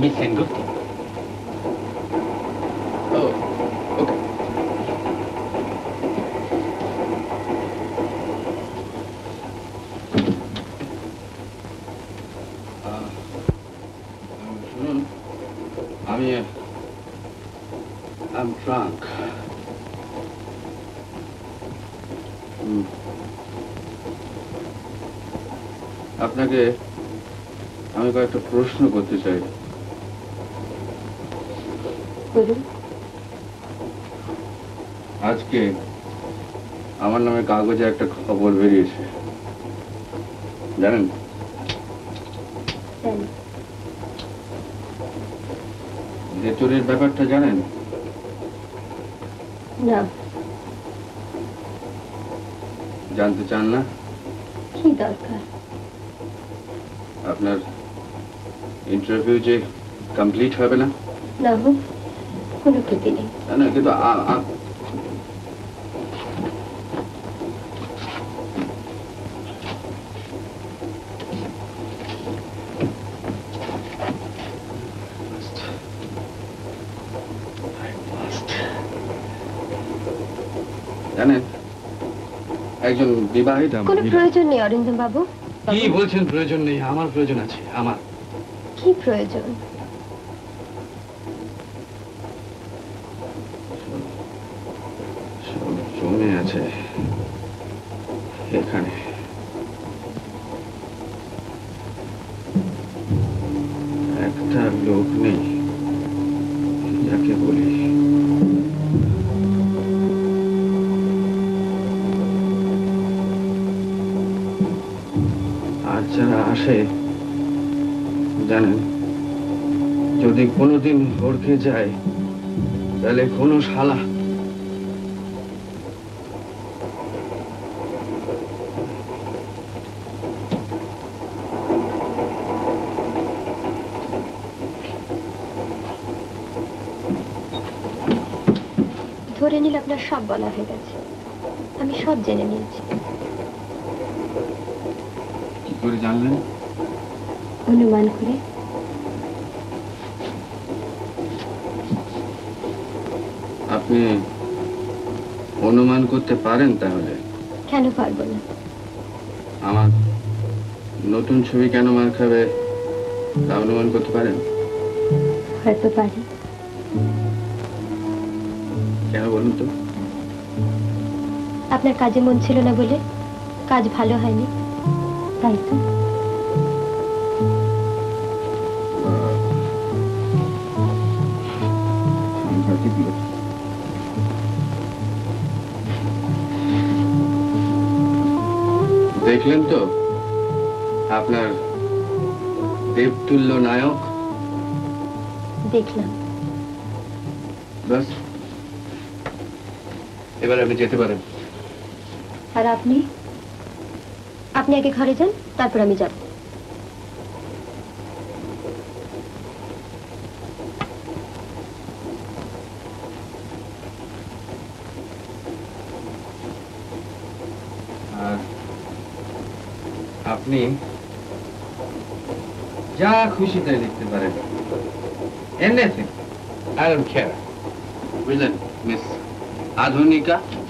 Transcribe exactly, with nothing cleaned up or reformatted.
Miss Sengupta. Oh, okay. শুনুন, আমি I'm drunk. আপনাকে আমি কয়েকটা প্রশ্ন করতে চাই। আজকে আমার নামে কাগজে একটা খবর বেরিয়েছে, জানেন? ভেতরের ব্যাপারটা জানেন? না। জানতে চান না? কি দরকার? আপনার ইন্টারভিউ যে কমপ্লিট হবে না? না হোক, কোনো ক্ষতি নেই। না না, কিন্তু জানেন, একজন বিবাহিত। কোনো প্রয়োজন নেই অরিন্দম বাবু। কি বলছেন প্রয়োজন নেই? আমার প্রয়োজন আছে। আমার কি প্রয়োজন? সব জমে আছে এখানে। একটা লোক নেই যাকে বলি। আর যারা আসে, জানেন, যদি কোনোদিন ভরকে যায় তাহলে কোনো শালা ধরে নিলে আপনার সব বলা হয়ে গেছে। আমি সব জেনে নিয়েছি। কি করে জানলেন? অনুমান করে। আপনি অনুমান করতে পারেন তাহলে? কেন পারবো না? আমার নতুন ছবি কেন মার খাবে তা অনুমান করতে পারেন? হয়তো পারি। কেন বলুন তো? আপনার কাজে মন ছিল না বলে, কাজ ভালো হয়নি, তাই তো? দেখলেন তো আপনার দেবতুল্য নায়ক? দেখলাম। বাস, এবার আপনি যেতে পারেন। আর আপনি? আপনি আগে ঘরে যান, তারপর আমি যাব। আর আপনি যা খুশি তাই লিখতে পারেন। Anything. I don't care. বুঝলেন মিস আধুনিকা?